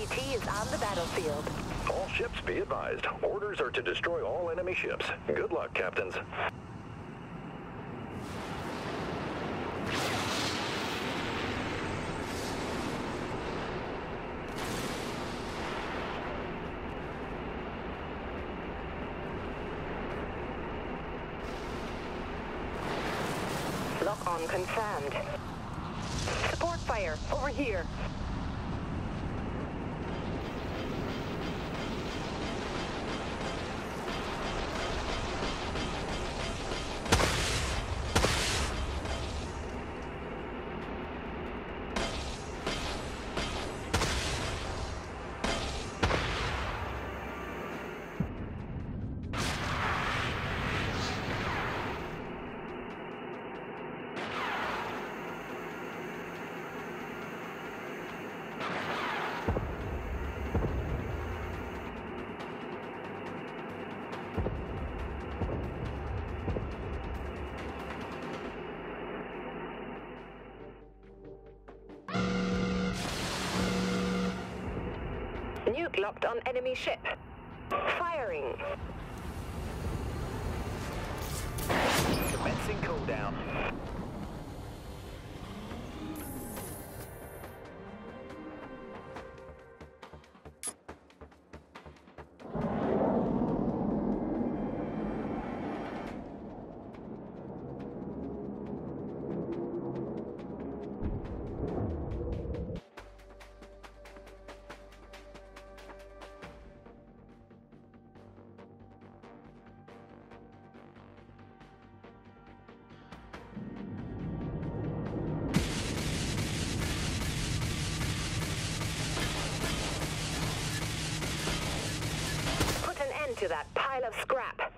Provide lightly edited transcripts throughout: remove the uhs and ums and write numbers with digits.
AT is on the battlefield. All ships be advised. Orders are to destroy all enemy ships. Good luck, captains. Lock on confirmed. Support fire, over here. Nuke locked on enemy ship. Firing. Commencing cooldown. To that pile of scrap.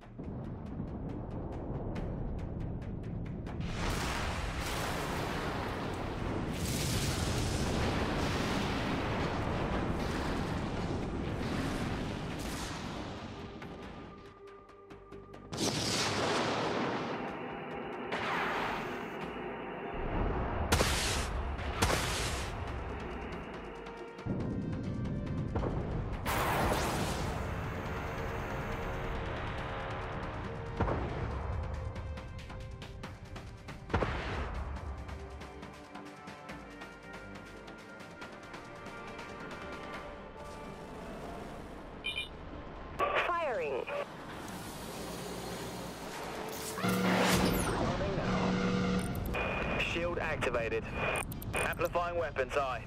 Firing. Shield activated. Amplifying weapons, aye.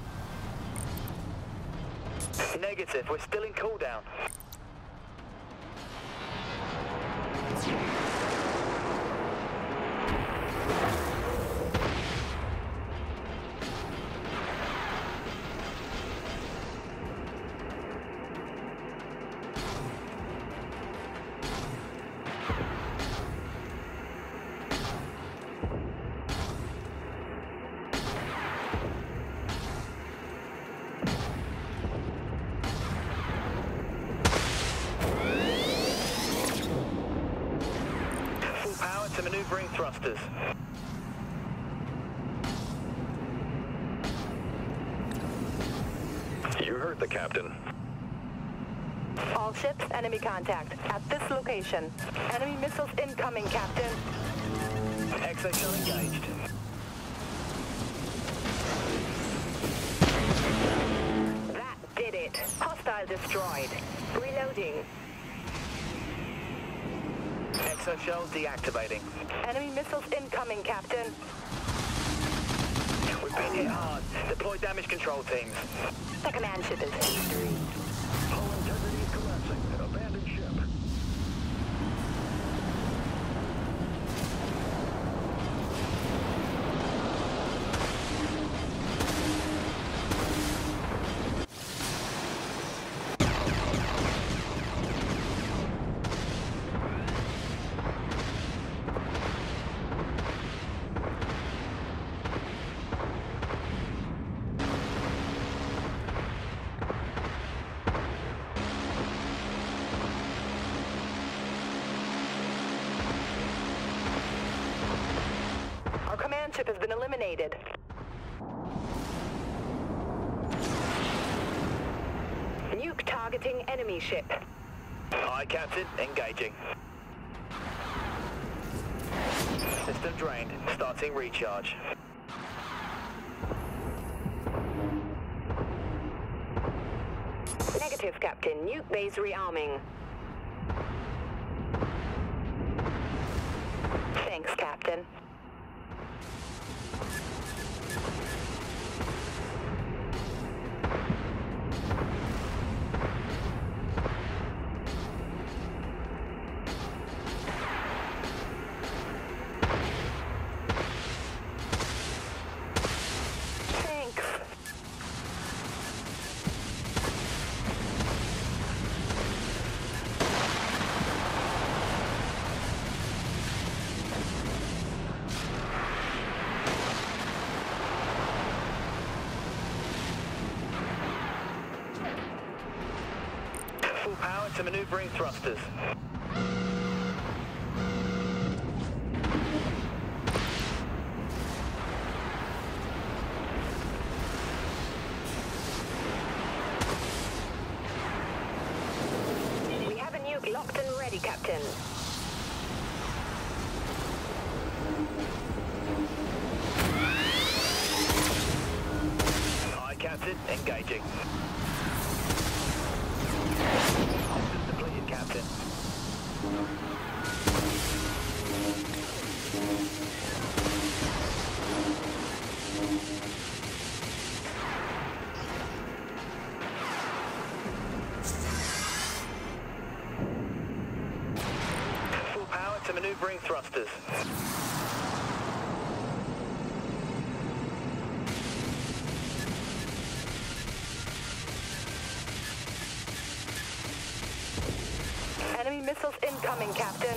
Negative, we're still in cooldown. To maneuvering thrusters. You heard the captain. All ships, enemy contact. At this location. Enemy missiles incoming, Captain. Exo shell engaged. That did it. Hostile destroyed. Reloading. Exo shells deactivating. Enemy missiles incoming, Captain. We've been hit hard. Deploy damage control teams. The command ship is history. Hull integrity is collapsing. Abandon ship. Ship has been eliminated. Targeting enemy ship. Aye, Captain. Engaging. System drained. Starting recharge. Negative, Captain. Nuke base rearming. Thanks, Captain. Full power to maneuvering thrusters. We have a nuke locked and ready, Captain. Aye, Captain. Engaging. Depleted, Captain. Full power to maneuvering thrusters. Enemy missiles incoming, Captain.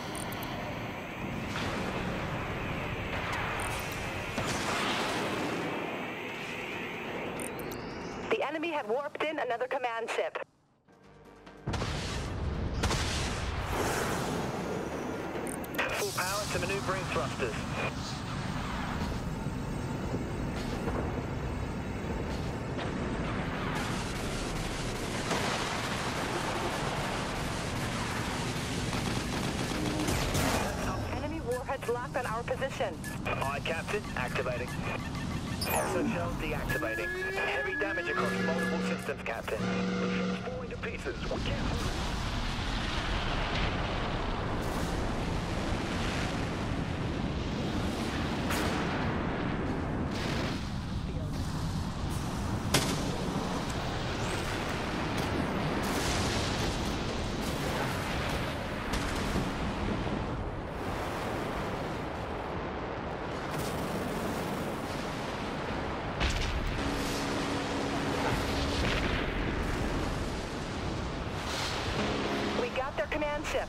The enemy have warped in another command ship. Full power to maneuvering thrusters. Enemy warheads locked on our position. Aye, Captain. Activating. Exo shell deactivating. Heavy damage across multiple systems, Captain. The ship's falling to pieces. We can't move. We got their command ship.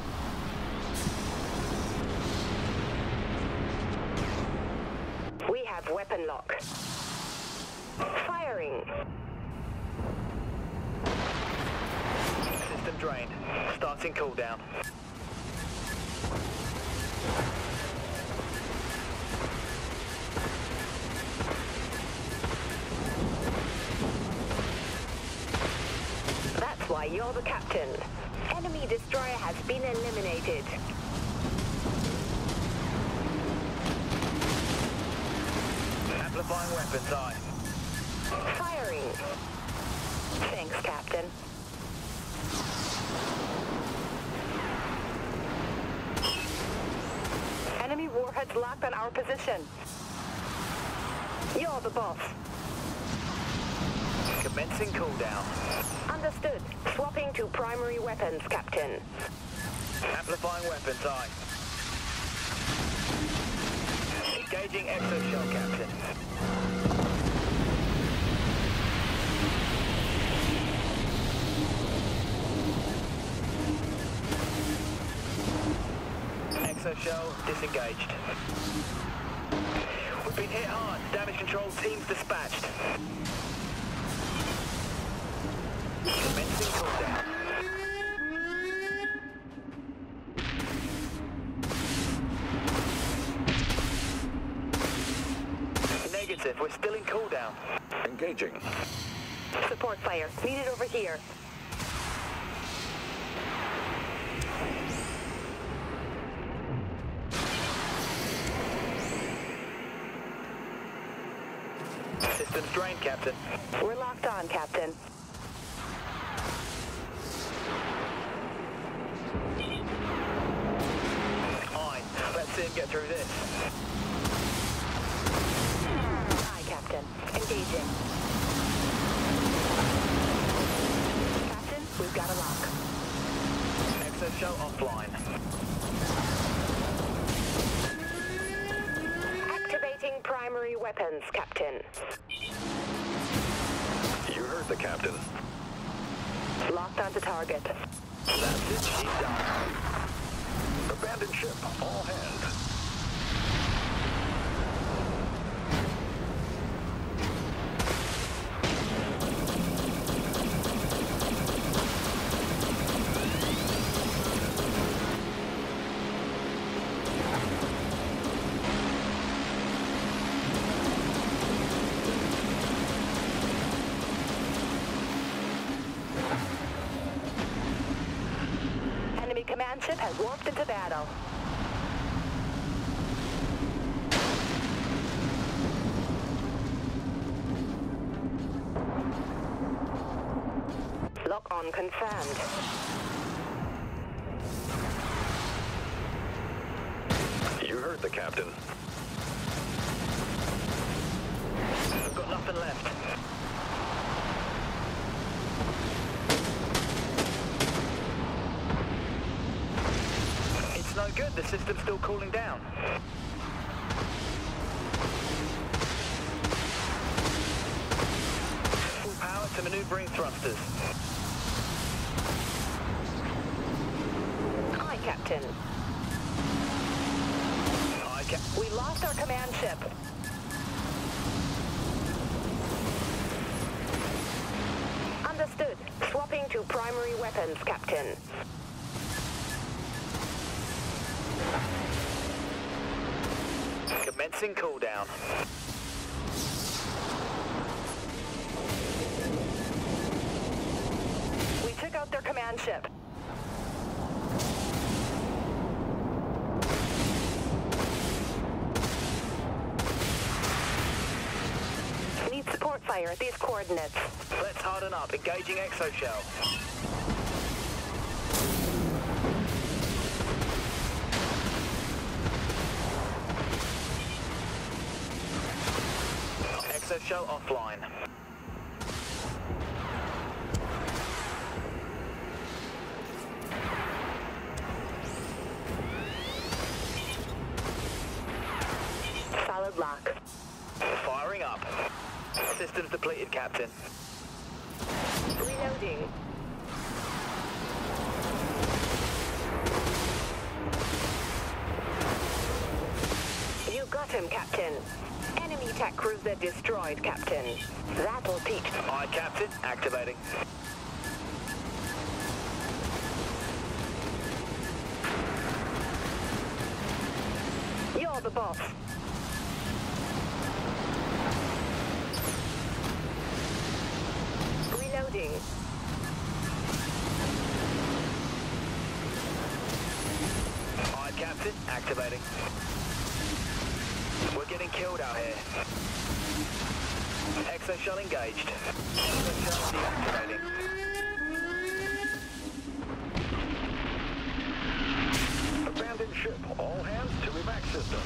We have weapon lock. Firing. System drained. Starting cooldown. That's why you're the captain. Enemy destroyer has been eliminated. Amplifying weapons, aye. Firing. Thanks, Captain. Enemy warheads locked on our position. You're the boss. Commencing cooldown. Understood. Swapping to primary weapons, Captain. Amplifying weapons, aye. Engaging exo shell, Captain. Exo shell disengaged. We've been hit hard. Damage control teams dispatched. Commencing cooldown. Negative, we're still in cooldown. Engaging. Support fire. Needed over here. Systems drained, Captain. We're locked on, Captain. Fine. Let's see him get through this. Aye, Captain. Engaging. Captain, we've got a lock. Exoshell offline. Activating primary weapons, Captain. You heard the captain. Locked onto target. That's it, she's done. Abandoned ship, all hands. Enemy command ship has warped into battle. Lock on confirmed. You heard the captain. We've got nothing left. It's no good, the system's still cooling down. Full power to maneuvering thrusters. Aye, Captain. We lost our command ship. Understood. Swapping to primary weapons, Captain. Commencing cooldown. We took out their command ship. Need support fire at these coordinates. Let's harden up, engaging exoshell. Exoshell offline. Solid lock. Firing up. Systems depleted, Captain. Reloading. You got him, Captain. Enemy attack cruiser destroyed, Captain. That'll teach. Aye, Captain. Activating. You're the boss. Reloading. Aye, Captain. Activating. We're getting killed out here. Exoshell engaged. Exoshell deactivating. Abandoned ship, all hands to evac systems.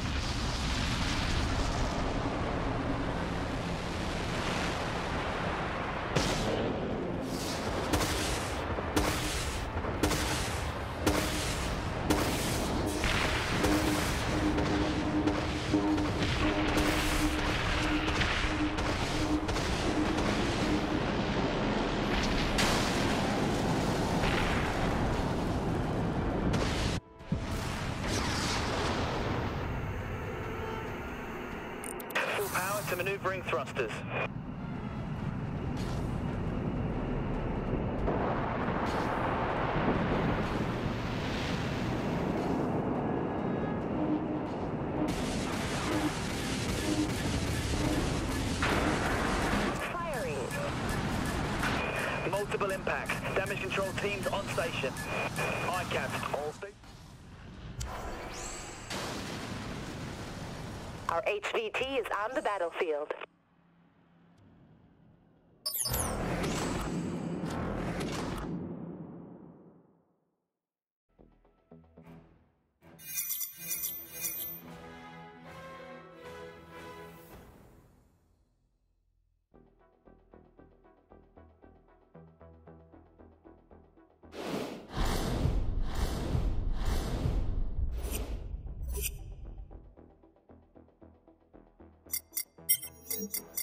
Full power to maneuvering thrusters. Firing. Multiple impacts. Damage control teams on station. Aye, Captain. All stations. Our HVT is on the battlefield. Bye.